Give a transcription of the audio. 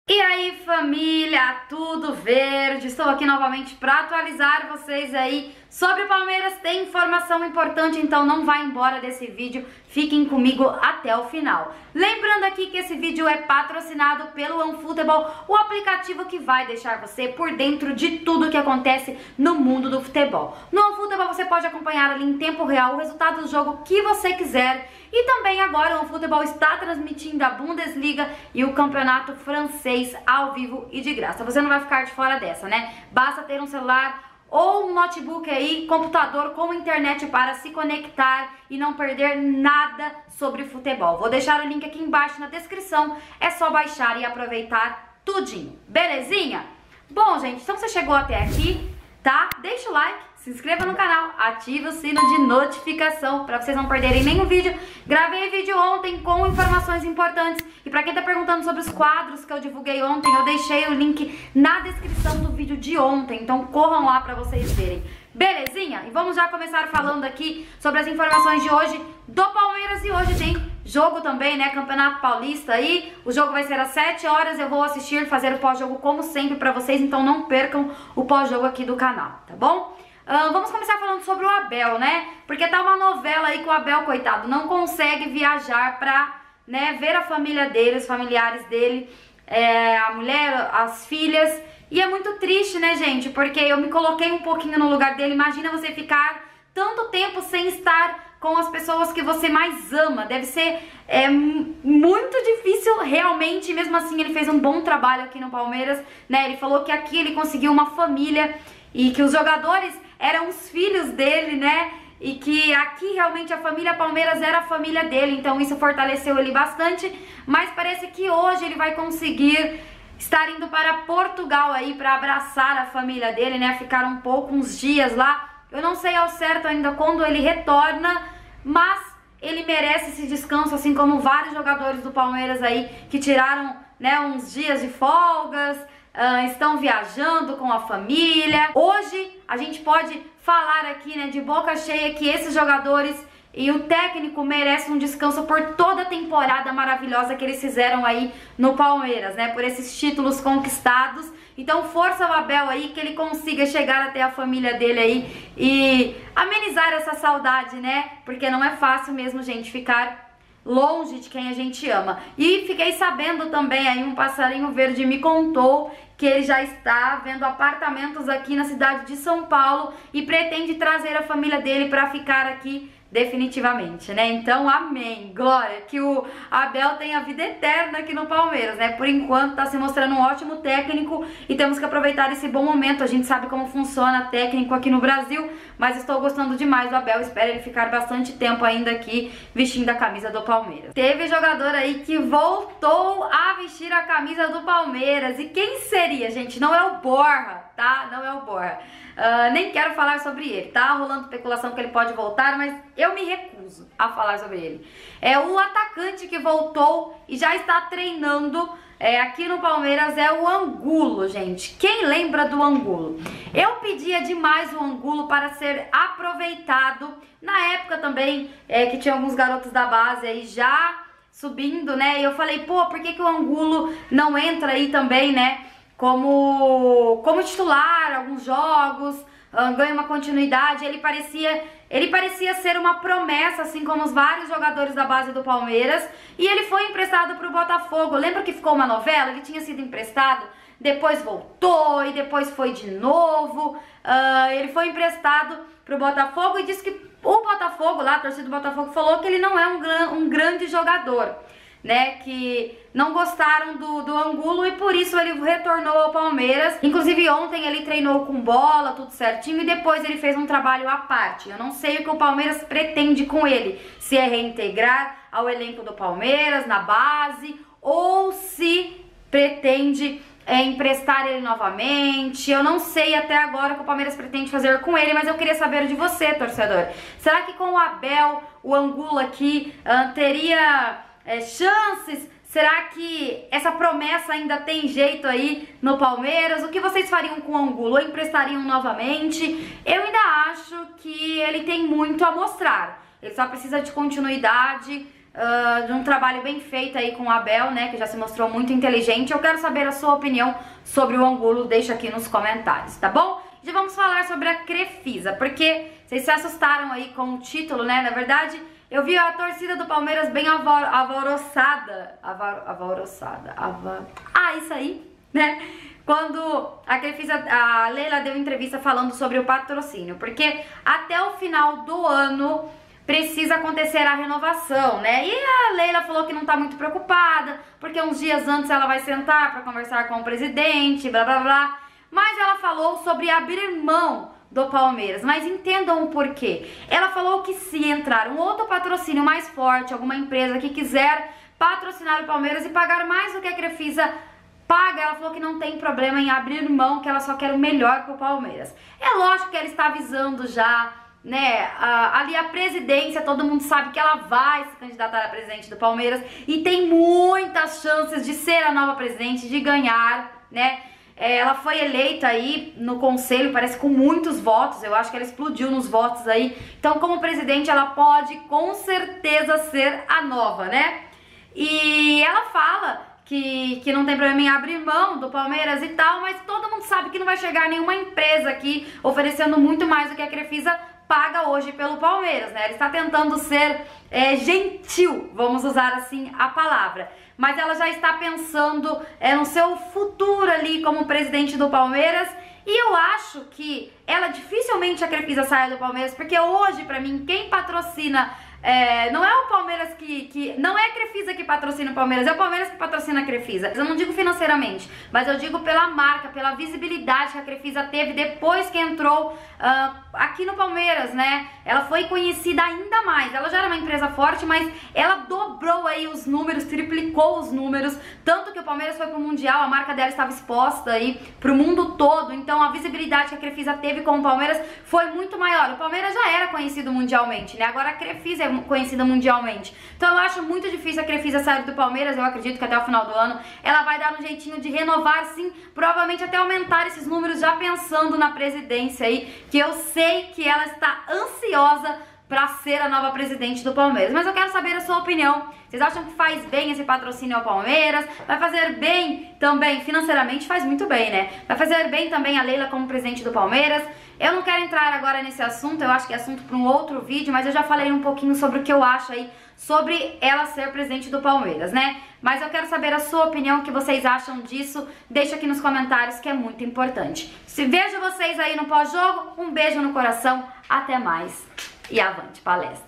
E aí, família, tudo verde? Estou aqui novamente para atualizar vocês aí sobre o Palmeiras. Tem informação importante, então não vá embora desse vídeo, fiquem comigo até o final. Lembrando aqui que esse vídeo é patrocinado pelo OneFootball, o aplicativo que vai deixar você por dentro de tudo que acontece no mundo do futebol. No OneFootball você pode acompanhar ali em tempo real o resultado do jogo que você quiser. E também agora o OneFootball está transmitindo a Bundesliga e o campeonato francês ao vivo e de graça. Você não vai ficar de fora dessa, né? Basta ter um celular ou um notebook aí, computador com internet para se conectar e não perder nada sobre futebol. Vou deixar o link aqui embaixo na descrição, é só baixar e aproveitar tudinho, belezinha? Bom, gente, então você chegou até aqui, tá? Deixa o like, se inscreva no canal, ative o sino de notificação para vocês não perderem nenhum vídeo. Gravei vídeo ontem com informações importantes e para quem tá perguntando sobre os quadros que eu divulguei ontem, eu deixei o link na descrição do vídeo de ontem, então corram lá para vocês verem. Belezinha? E vamos já começar falando aqui sobre as informações de hoje do Palmeiras. E hoje tem jogo também, né? Campeonato Paulista aí. O jogo vai ser às 7 horas. Eu vou assistir, fazer o pós-jogo como sempre pra vocês. Então não percam o pós-jogo aqui do canal, tá bom? Vamos começar falando sobre o Abel, né? Porque tá uma novela aí que o Abel, coitado, não consegue viajar pra, né, ver a família dele, os familiares dele, a mulher, as filhas. E é muito triste, né, gente? Porque eu me coloquei um pouquinho no lugar dele. Imagina você ficar tanto tempo sem estar com as pessoas que você mais ama. Deve ser muito difícil realmente. Mesmo assim, ele fez um bom trabalho aqui no Palmeiras, né? Ele falou que aqui ele conseguiu uma família e que os jogadores eram os filhos dele, né? E que aqui realmente a família Palmeiras era a família dele. Então isso fortaleceu ele bastante. Mas parece que hoje ele vai conseguir estar indo para Portugal aí para abraçar a família dele, né? Ficar uns dias lá. Eu não sei ao certo ainda quando ele retorna, mas ele merece esse descanso, assim como vários jogadores do Palmeiras aí que tiraram, né, uns dias de folgas, estão viajando com a família. Hoje a gente pode falar aqui, né, de boca cheia que esses jogadores e o técnico merece um descanso por toda a temporada maravilhosa que eles fizeram aí no Palmeiras, né? Por esses títulos conquistados. Então força o Abel aí, que ele consiga chegar até a família dele aí e amenizar essa saudade, né? Porque não é fácil mesmo, gente, ficar longe de quem a gente ama. E fiquei sabendo também aí, um passarinho verde me contou que ele já está vendo apartamentos aqui na cidade de São Paulo e pretende trazer a família dele para ficar aqui definitivamente, né? Então, amém, glória, que o Abel tenha vida eterna aqui no Palmeiras, né? Por enquanto tá se mostrando um ótimo técnico e temos que aproveitar esse bom momento. A gente sabe como funciona técnico aqui no Brasil, mas estou gostando demais do Abel, espero ele ficar bastante tempo ainda aqui vestindo a camisa do Palmeiras. Teve jogador aí que voltou a vestir a camisa do Palmeiras, e quem seria, gente? Não é o Borja, tá? Não é o Borja. Nem quero falar sobre ele, tá rolando especulação que ele pode voltar, mas eu me recuso a falar sobre ele. É o atacante que voltou e já está treinando aqui no Palmeiras, é o Angulo, gente. Quem lembra do Angulo? Eu pedia demais o Angulo para ser aproveitado na época também, que tinha alguns garotos da base aí já subindo, né? E eu falei, pô, por que o Angulo não entra aí também, né? Como titular, alguns jogos, ganha uma continuidade. Ele parecia ser uma promessa, assim como os vários jogadores da base do Palmeiras. E ele foi emprestado para o Botafogo. Lembra que ficou uma novela? Ele tinha sido emprestado, depois voltou e depois foi de novo. Ele foi emprestado para o Botafogo e disse que o Botafogo, lá, a torcida do Botafogo, falou que ele não é um grande jogador, né, que não gostaram do Angulo e por isso ele retornou ao Palmeiras. Inclusive ontem ele treinou com bola, tudo certinho, e depois ele fez um trabalho à parte. Eu não sei o que o Palmeiras pretende com ele, se é reintegrar ao elenco do Palmeiras, na base, ou se pretende emprestar ele novamente. Eu não sei até agora o que o Palmeiras pretende fazer com ele, mas eu queria saber de você, torcedor. Será que com o Abel, o Angulo aqui, teria chances? Será que essa promessa ainda tem jeito aí no Palmeiras? O que vocês fariam com o Angulo? Ou emprestariam novamente? Eu ainda acho que ele tem muito a mostrar. Ele só precisa de continuidade. de um trabalho bem feito aí com o Abel, né, que já se mostrou muito inteligente. Eu quero saber a sua opinião sobre o Angulo, deixa aqui nos comentários, tá bom? Já vamos falar sobre a Crefisa, porque vocês se assustaram aí com o título, né, na verdade, eu vi a torcida do Palmeiras bem alvoroçada, isso aí, né, quando a Crefisa, a Leila deu entrevista falando sobre o patrocínio, porque até o final do ano precisa acontecer a renovação, né? E a Leila falou que não tá muito preocupada, porque uns dias antes ela vai sentar para conversar com o presidente, blá blá blá. Mas ela falou sobre abrir mão do Palmeiras, mas entendam o porquê. Ela falou que se entrar um outro patrocínio mais forte, alguma empresa que quiser patrocinar o Palmeiras e pagar mais do que a Crefisa paga, ela falou que não tem problema em abrir mão, que ela só quer o melhor pro Palmeiras. É lógico que ela está avisando já, né, ali a presidência, todo mundo sabe que ela vai se candidatar a presidente do Palmeiras e tem muitas chances de ser a nova presidente, de ganhar, né? Ela foi eleita aí no conselho, parece com muitos votos, eu acho que ela explodiu nos votos aí. Então, como presidente, ela pode com certeza ser a nova, né? E ela fala que não tem problema em abrir mão do Palmeiras e tal, mas todo mundo sabe que não vai chegar nenhuma empresa aqui oferecendo muito mais do que a Crefisa paga hoje pelo Palmeiras, né? Ela está tentando ser gentil, vamos usar assim a palavra. Mas ela já está pensando no seu futuro ali como presidente do Palmeiras. E eu acho que ela dificilmente a Crefisa saia do Palmeiras, porque hoje, pra mim, quem patrocina não é o Palmeiras não é a Crefisa que patrocina o Palmeiras, é o Palmeiras que patrocina a Crefisa. Eu não digo financeiramente, mas eu digo pela marca, pela visibilidade que a Crefisa teve depois que entrou aqui no Palmeiras, né? Ela foi conhecida ainda mais. Ela já era uma empresa forte, mas ela dobrou aí os números, triplicou os números, tanto que o Palmeiras foi pro Mundial, a marca dela estava exposta aí pro mundo todo. Então a visibilidade que a Crefisa teve com o Palmeiras foi muito maior. O Palmeiras já era conhecido mundialmente, né? Agora a Crefisa é conhecida mundialmente. Então eu acho muito difícil a Crefisa sair do Palmeiras. Eu acredito que até o final do ano ela vai dar um jeitinho de renovar, sim, provavelmente até aumentar esses números, já pensando na presidência aí, que eu sei que ela está ansiosa para ser a nova presidente do Palmeiras. Mas eu quero saber a sua opinião. Vocês acham que faz bem esse patrocínio ao Palmeiras? Vai fazer bem também, financeiramente faz muito bem, né? Vai fazer bem também a Leila como presidente do Palmeiras? Eu não quero entrar agora nesse assunto, eu acho que é assunto para um outro vídeo, mas eu já falei um pouquinho sobre o que eu acho aí sobre ela ser presidente do Palmeiras, né? Mas eu quero saber a sua opinião, o que vocês acham disso. Deixa aqui nos comentários que é muito importante. Vejo vocês aí no pós-jogo, um beijo no coração, até mais e avante palestra!